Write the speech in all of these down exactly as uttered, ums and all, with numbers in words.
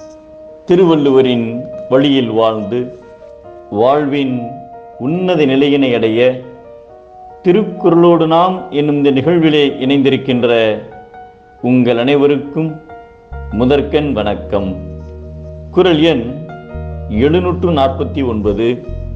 திருவள்ளுவரின் வழியில் வாழ்ந்து வாழ்வின் உன்னத நிலையினை அடைய திருக்குறளோடு நாம் என்னும் இந்த நிகழ்விலே இணைந்திருக்கின்ற உங்கள் அனைவருக்கும் முதற்கண் வணக்கம். குறள் எண் எழுநூற்று நாற்பத்தி ஒன்பது.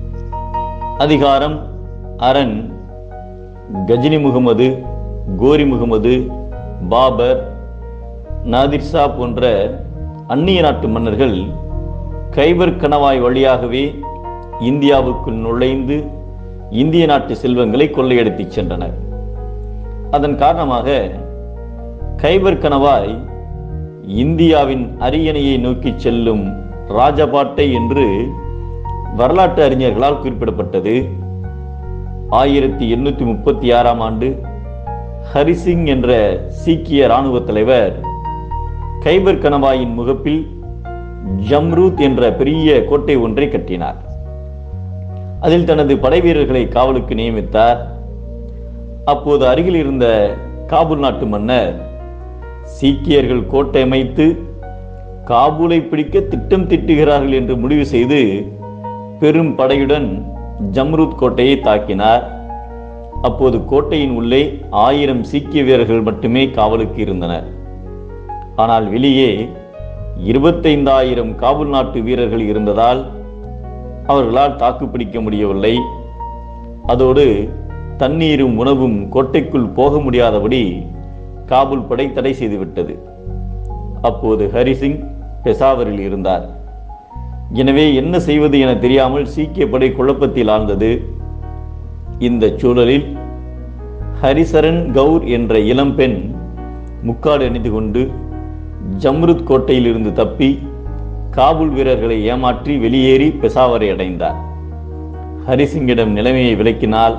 அதிகாரம் அரண். கஜினி முகமது, கோரி முகமது, பாபர், நாதிர்ஷா போன்ற அந்நிய நாட்டு மன்னர்கள் கைபர் கணவாய் வழியாகவே இந்தியாவுக்குள் நுழைந்து இந்திய நாட்டு செல்வங்களை கொள்ளையடித்து சென்றனர். அதன் காரணமாக கைபர் கணவாய் இந்தியாவின் அரியணையை நோக்கி செல்லும் ராஜபாட்டை என்று வரலாற்று அறிஞர்களால் குறிப்பிடப்பட்டது. ஆயிரத்தி எண்ணூத்தி முப்பத்தி ஆறாம் ஆண்டு ஹரிசிங் என்ற சீக்கிய இராணுவ தலைவர் கைபர் கணவாயின் முகப்பில் ஜம்ரூத் என்ற பெரிய கோட்டை ஒன்றை கட்டினார். அதில் தனது படை வீரர்களை காவலுக்கு நியமித்தார். அப்போது அருகில் இருந்த காபூல் நாட்டு மன்னர் சீக்கியர்கள் கோட்டை அமைத்து காபூலை பிடிக்க திட்டம் திட்டுகிறார்கள் என்று முடிவு செய்து பெரும் படையுடன் ஜம்ரூத் கோட்டையை தாக்கினார். அப்போது கோட்டையின் உள்ளே ஆயிரம் சீக்கிய வீரர்கள் மட்டுமே காவலுக்கு இருந்தனர். ஆனால் வெளியே இருபத்தைந்தாயிரம் காபூல் நாட்டு வீரர்கள் இருந்ததால் அவர்களால் தாக்குப்பிடிக்க முடியவில்லை. அதோடு தண்ணீரும் உணவும் கோட்டைக்குள் போக முடியாதபடி காபூல் படை தடை செய்துவிட்டது. அப்போது ஹரிசிங் பெசாவரில் இருந்தார். எனவே என்ன செய்வது என தெரியாமல் சீக்கிய படை குழப்பத்தில் ஆழ்ந்தது. இந்த சூழலில் ஹரிசரன் கவுர் என்ற இளம்பெண் முக்காடு அணிந்து கொண்டு ஜம்ருத் கோட்டையில் இருந்து தப்பி காபூல் வீரர்களை ஏமாற்றி வெளியேறி பெசாவரை அடைந்தார். ஹரிசிங்கிடம் நிலைமையை விளக்கினால்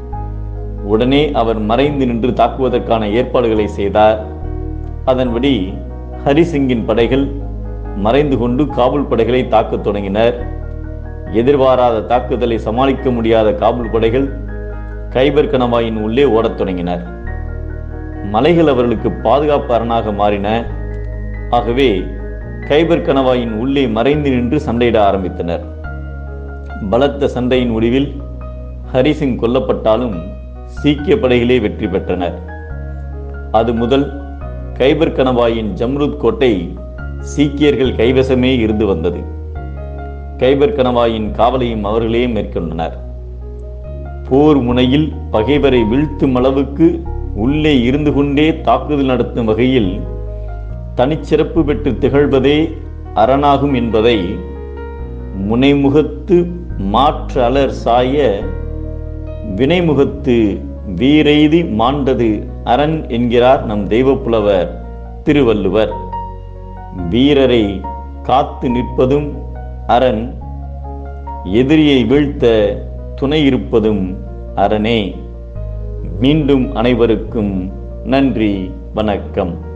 உடனே அவர் மறைந்து நின்று தாக்குவதற்கான ஏற்பாடுகளை செய்தார். அதன்படி ஹரிசிங்கின் படைகள் மறைந்து கொண்டு காபூல் படைகளை தாக்கத் தொடங்கினர். எதிர்பாராத தாக்குதலை சமாளிக்க முடியாத காபூல் படைகள் கைபர் கணவாயின் உள்ளே ஓடத் தொடங்கினர். மலைகள் அவர்களுக்கு பாதுகாப்பு அரணாக மாறின. ஆகவே கைபர் கணவாயின் உள்ளே மறைந்து நின்று சண்டையிட ஆரம்பித்தனர். பலத்த சண்டையின் முடிவில் ஹரிசிங் கொல்லப்பட்டாலும் சீக்கிய படைகளே வெற்றி பெற்றனர். அது முதல் கைபர் கணவாயின் ஜம்ருத் கோட்டை சீக்கியர்கள் கைவசமே இருந்து வந்தது. கைபர் கணவாயின் காவலையும் அவர்களே மேற்கொண்டனர். போர் முனையில் பகைவரை வீழ்த்தும் அளவுக்கு உள்ளே இருந்து கொண்டே தாக்குதல் நடத்தும் வகையில் தனிச்சிறப்பு பெற்று திகழ்வதே அரணாகும் என்பதை முனைமுகத்து மாற்று அலர் சாய வினைமுகத்து வீரெய்தி மாண்டது அரண் என்கிறார் நம் தெய்வப்புலவர் திருவள்ளுவர். வீரரை காத்து நிற்பதும் அரண், எதிரியை வீழ்த்த துணை இருப்பதும் அரணே. மீண்டும் அனைவருக்கும் நன்றி, வணக்கம்.